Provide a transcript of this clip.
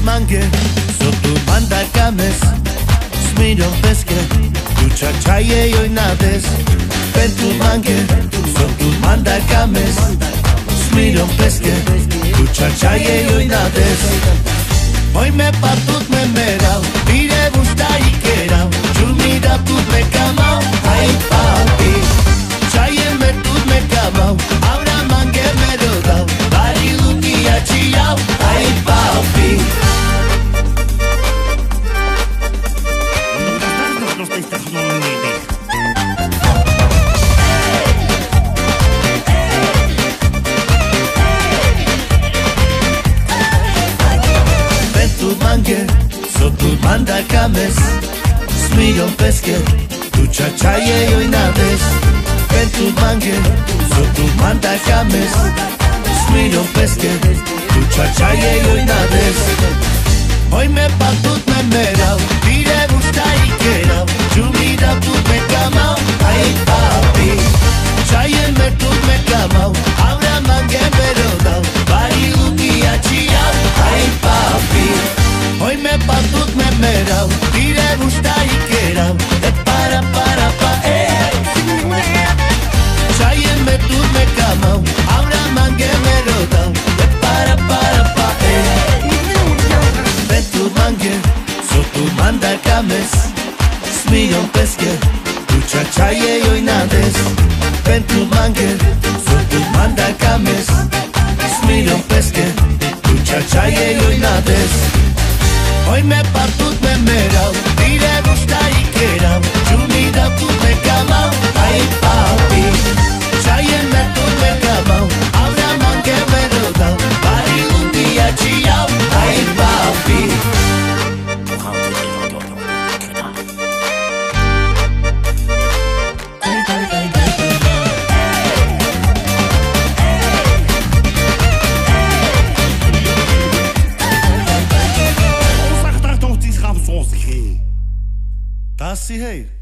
manghe sotto manda cames Smirion pesche tu chachaye yo inades Pentru manghe sotto manda cames Smirion pesche tu chachaye yo inades Hoy me patut me merau Mire busta y kerau Chumida tut me camau Ay papi Chaye me tut me camau Ahora mangue me rodau Bari lunia chiau Ay papi Sotto manda cames Smirion pesche Tu chachaye yo inades Pentru manghe Sotto manda cames Smirion pesche Tu chachaye yo inades Hoy me patut me merau Dire busta y kerau Chumida tut me camau Ay papi Chaye me tut me camau Ahora manghe me rodau Bari lunia chiau Ay papi Hoy me patut me merau Dire busta y kerau E para pa Chaye me tut me camau Ahora manghe me rodau E para pa Pentru manghe Sotto manda cames Smirion pesche Tu chachaye yo inades Pentru manghe Sotto manda cames Smirion pesche Tu chachaye yo inades Hoy me patut me merau Dire busta y kerau Chumida tut me camau Ay papi Chaye me tut me camau Ahora manghe me rodau Bari lunia chiau Ay papi Tassi hey